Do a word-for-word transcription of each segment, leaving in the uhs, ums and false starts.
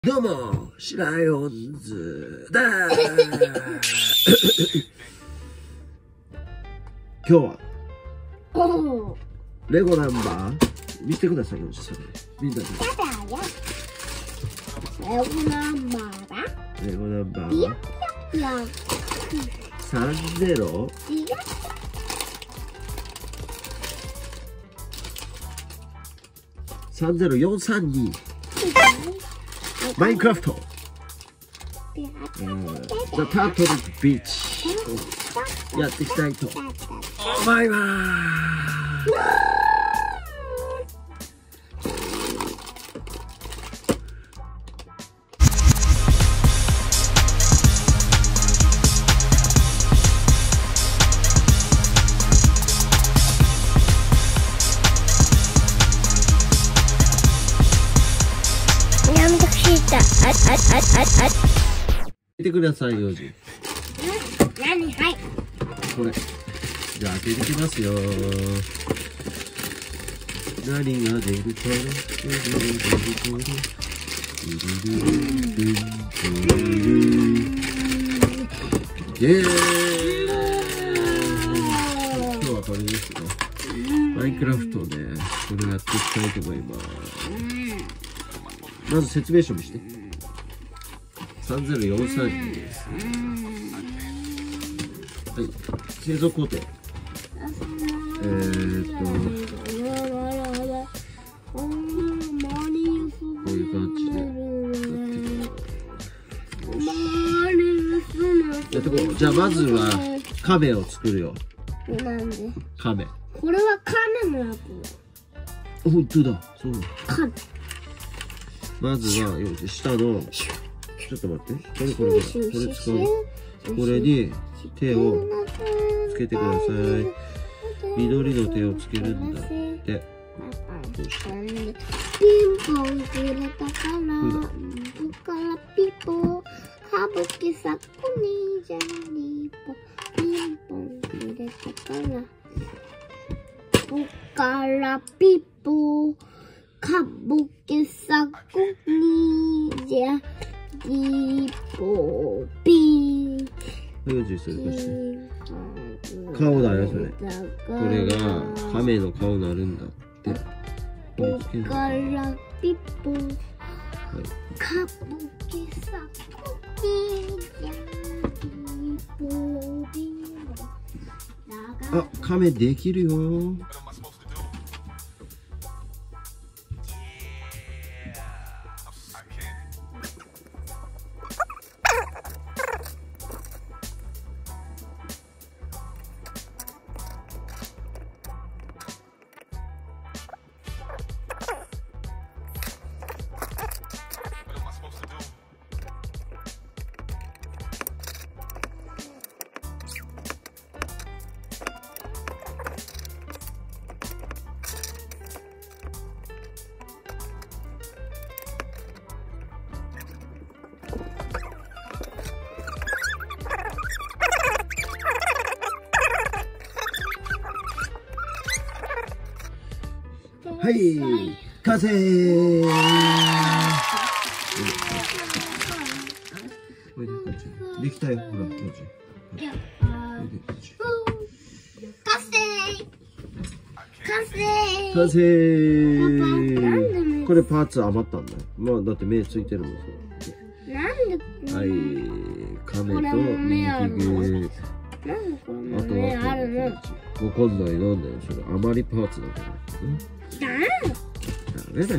どうも、シラヨンズだー今日は、レゴナンバー見てくださいよ、それ。みんなで。 レゴナンバーだ。 レゴナンバーはさんゼロさんゼロよんさんにマインクラフト、The Turtle Beach をやっていきたいと思います。見てくださいよ、じ。 何？はい。 これ。じゃあ開けてきますよ。何が出るかな。イエーイ。今日はこれですよ。マインクラフトでこれやっていきたいと思います。まず説明書見して。さんゼロよんさんにです。はい、製造工程。えーっと、こういう感じでやってこう。じゃあまずは亀を作るよ。 なんで？ 亀。 これは亀のやつ。 本当だ。そうだ。 亀。 まずはよし下の。ちょっと待って。これこれこれ。これ使う。これに手をつけてください。緑の手をつけるんだって。どうして？ ピンポンくれたから、僕からピポ、歌舞伎さこにじゃりぽ。ピンポンくれたから、僕からピポ、歌舞伎さこにじゃリポピン。 はい、よし、それこして。顔だよ、それ。これが亀の顔になるんだって。 僕からピポ、歌舞伎さこにじゃリポピン。 あ、亀できるよ。はい、完成。できたよ、ほら、こっち。 完成。完成。 完成。これパーツ余ったんだよ。まあ、だって目ついてるもん。 なんで。 はい、亀とミニフィグ。あとはわかんない、なんだよ、それ余りパーツだから。 ダメだ。はい。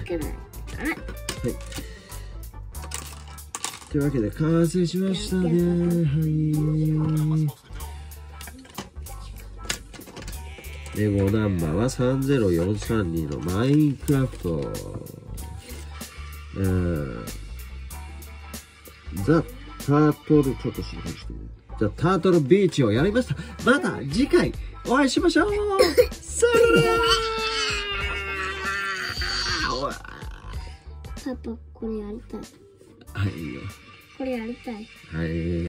というわけで完成しましたね。はい。レゴナンバーはさんゼロよんさんにのマインクラフト。うん。ザ・タートル、ちょっと静かにしてね。ザ・タートルビーチをやりました。また次回お会いしましょう。さよなら。 パパ、これやりたい。 はいよ。 これやりたい。 はい。